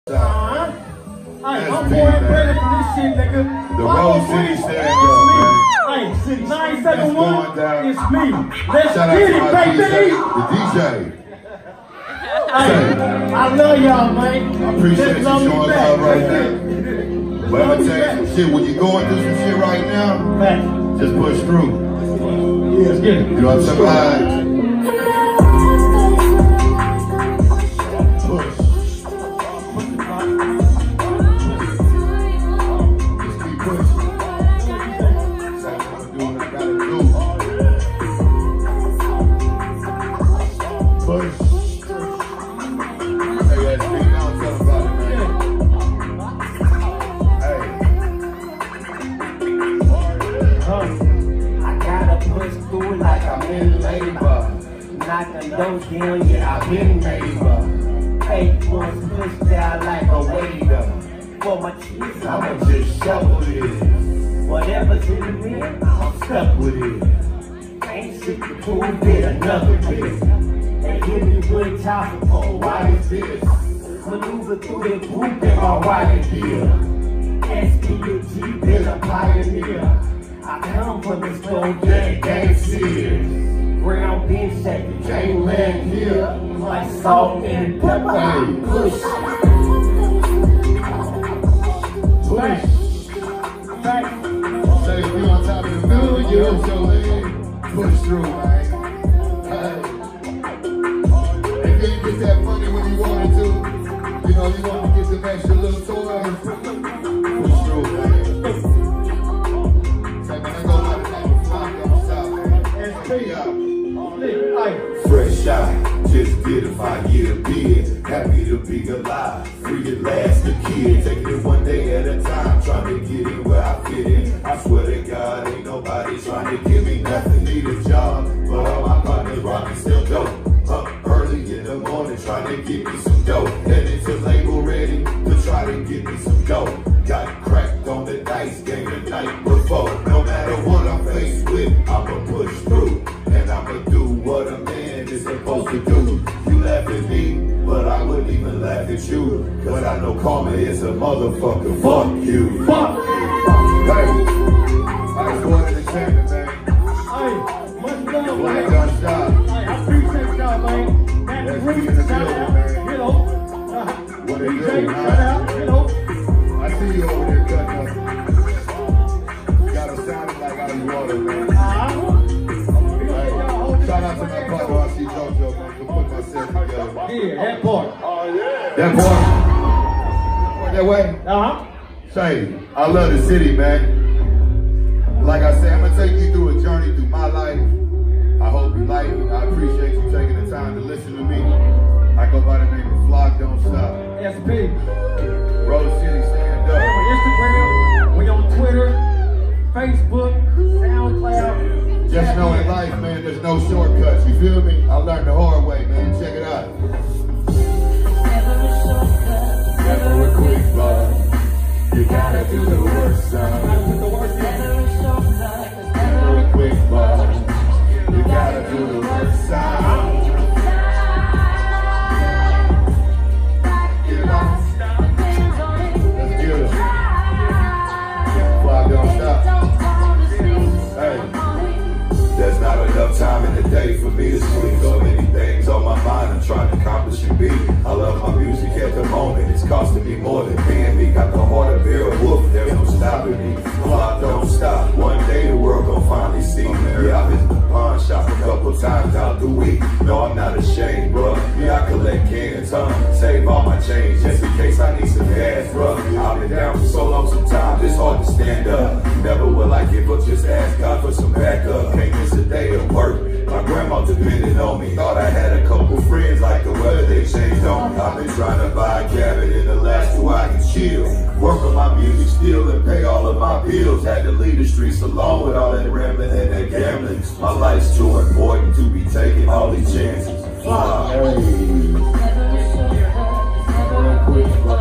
Hey, I'm more ready for this shit, nigga. The Rose City stand up, man. Hey, 971, it's me. Let's Shout out get to it, my baby. DJ, the DJ. Hey, I love y'all, man. I appreciate you showing love right now. But I'm gonna tell you some shit. When you're going through some shit right now, just push through. Yeah, let's get it. You know what I'm saying? Push. Just keep pushing. That's what I'm doing. I gotta do. Push. Hey, that's me. Now tell about it, man. I gotta push through like I'm in labor. Knocking those down, yeah, I've been labor. Fake ones push down like a waiter. For my cheese, I'ma just shovel it. Whatever's in the wind, I'm stuck with it. Ain't shit to prove it, another bit. They give me good time for why is this? Maneuver through the group in my riot gear. SPG been a pioneer. I come from the stone, gang serious. Ground being shaking, can't land here. Like salt and pepper, push. Push. Say if you on top of the mountain, you hit your leg, push through, man. Hey. If you ain't get that money when you wanted to, you know, you want to get some extra little toys, push through, man. Say, man, I go by the name of Flock on the South, man. Fresh eye, just did a 5-year bid. Happy to be alive, free at last, the kid. Taking it one day at a time, trying to get in where I fit in. I swear to God, ain't nobody trying to give me nothing. Need a job, but all my partners rockin' still dope. Up early in the morning, trying to get me some dough. Headed to label ready to try to get me some dough. Got cracked on the dice game the night before. No matter what I'm faced with, I'ma push through. And I'ma do what a man is supposed to do. You laugh at me, but I wouldn't even laugh at you. Cause I know karma is a motherfucker. Fuck you. Fuck you. Hey. Alright, so what is the champion, man? Hey, much love, Well man. done, shot. Hey, I appreciate y'all, man. Let's be in the building, man. You know. What they DJ, do, shout man? out, you know. I see you over there cutting up. Got him sounding like out of water, man. Shout out to my partner, I see JoJo, man, for putting myself together. Yeah, that part. That part? That way? Say, I love the city, man. Like I said, I'm gonna take you through a journey through my life. I hope you like it. I appreciate you taking the time to listen to me. I go by the name of Flock Don't Stop. SP. Rose City stand We up. on Instagram, we on Twitter, Facebook, SoundCloud. Just know in life, man, there's no shortcuts. You feel me? I learned the hard way, man. Check it out. Never a quick buzz. You gotta do the work, son. Never a quick buzz. You gotta do the work, son. Get it on. Let's get it. Flock Don't Stop. Hey. There's not enough time in the day for me to sleep. So many things on my mind I'm trying to accomplish and be. I love my music at the moment. It's costing me more than paying me. Got the heart of bear wolf. There's no stopping me. Flock don't stop. One day the world gon' finally see me. Yeah, I've been to the pawn shop a couple times out the week. No, I'm not ashamed, bruh. Yeah, I collect cans, save all my change just in case I need some gas, bruh. I've been down for so long sometimes it's hard to stand up. Never will I give up, just ask God for some backup. Can't miss a day of work. My grandma depended on me. Thought I had a couple friends, like the weather they changed on me. I've been trying to buy a cabin in the last 2 I can chill. Work on my music still and pay all of my bills. Had to leave the streets alone with all that rambling and that gambling. My life's too important to be taking all these chances. Hey. Real quick,